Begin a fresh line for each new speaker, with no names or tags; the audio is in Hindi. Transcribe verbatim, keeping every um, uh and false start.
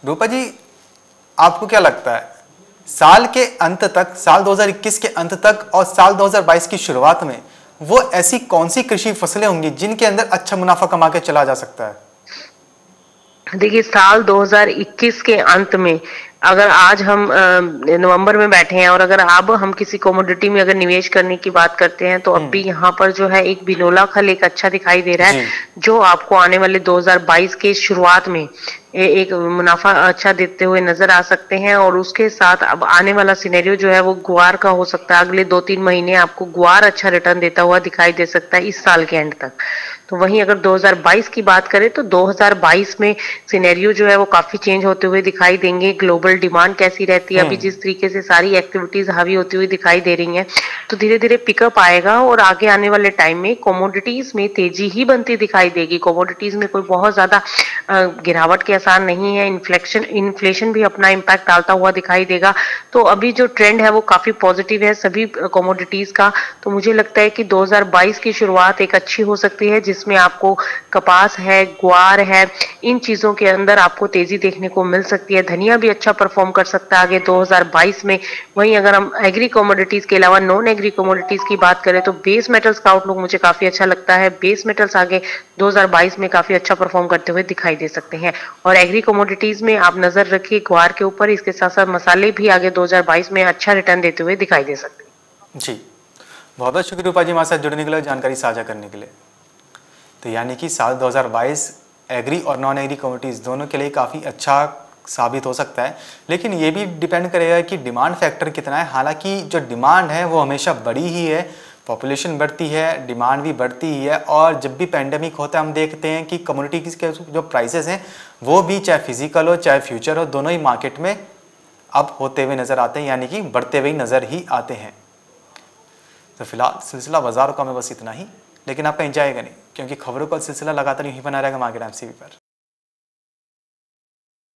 रूपा जी, आपको क्या लगता है साल के अंत तक, साल दो हज़ार इक्कीस के अंत तक और साल दो हज़ार बाईस की शुरुआत में वो ऐसी कौन सी कृषि फसलें होंगी जिनके अंदर अच्छा मुनाफा कमा के चला जा सकता है?
देखिए, साल दो हज़ार इक्कीस के अंत में अगर आज हम नवंबर में बैठे हैं और अगर अब हम किसी कमोडिटी में अगर निवेश करने की बात करते हैं तो अब भी यहाँ पर जो है एक बिनोला खल एक अच्छा दिखाई दे रहा है, जो आपको आने वाले दो हज़ार बाईस के शुरुआत में ए, एक मुनाफा अच्छा देते हुए नजर आ सकते हैं। और उसके साथ अब आने वाला सिनेरियो जो है वो ग्वार का हो सकता है। अगले दो तीन महीने आपको ग्वार अच्छा रिटर्न देता हुआ दिखाई दे सकता है इस साल के एंड तक। तो वहीं अगर दो हज़ार बाईस की बात करें तो दो हज़ार बाईस में सिनेरियो जो है वो काफी चेंज होते हुए दिखाई देंगे। ग्लोबल डिमांड कैसी रहती है, अभी जिस तरीके से सारी एक्टिविटीज हावी होती हुई दिखाई दे रही हैं, तो धीरे धीरे पिकअप आएगा और आगे आने वाले टाइम में कमोडिटीज में तेजी ही बनती दिखाई देगी। कमोडिटीज में कोई बहुत ज्यादा गिरावट के आसार नहीं है। इन्फ्लेक्शन इन्फ्लेशन भी अपना इम्पैक्ट डालता हुआ दिखाई देगा। तो अभी जो ट्रेंड है वो काफी पॉजिटिव है सभी कमोडिटीज का। तो मुझे लगता है कि दो हज़ार बाईस की शुरुआत एक अच्छी हो सकती है, जिसमें आपको कपास है, ग्वार है, इन चीजों के अंदर आपको तेजी देखने को मिल सकती है। धनिया भी अच्छा परफॉर्म कर सकता है आगे दो हज़ार बाईस में। वहीं अगर हम एग्री कमोडिटीज के अलावा नॉन एग्री कमोडिटीज की बात करें तो बेस मेटल्स का आउटलुक मुझे काफी अच्छा लगता है। बेस मेटल्स आगे दो हज़ार बाईस में काफी अच्छा परफॉर्म करते हुए दिखाई दे सकते हैं। और एग्री कमोडिटीज में आप नजर रखिए ग्वार के ऊपर, इसके साथ साथ मसाले भी आगे दो हज़ार बाईस में अच्छा रिटर्न देते हुए दिखाई दे सकते हैं।
जी, बहुत बहुत शुक्रिया रूपा जी हमारे साथ जुड़ने के लिए, जानकारी साझा करने के लिए। तो यानी कि साल दो हज़ार बाईस एग्री और नॉन एग्री कमोडिटीज़ दोनों के लिए काफ़ी अच्छा साबित हो सकता है, लेकिन ये भी डिपेंड करेगा कि डिमांड फैक्टर कितना है। हालांकि जो डिमांड है वो हमेशा बढ़ी ही है, पॉपुलेशन बढ़ती है, डिमांड भी बढ़ती ही है। और जब भी पैंडेमिक होता है हम देखते हैं कि कमोडिटीज़ के जो प्राइसेस हैं वो भी, चाहे फिजिकल हो चाहे फ्यूचर हो, दोनों ही मार्केट में अब होते हुए नज़र आते हैं, यानी कि बढ़ते हुए नज़र ही आते हैं। तो फिलहाल सिलसिला बाजारों का में बस इतना ही, लेकिन आप कहीं जाएगा नहीं, क्योंकि खबरों का सिलसिला लगातार यूँ ही बना रहेगा मार्केट एमसीवी पर।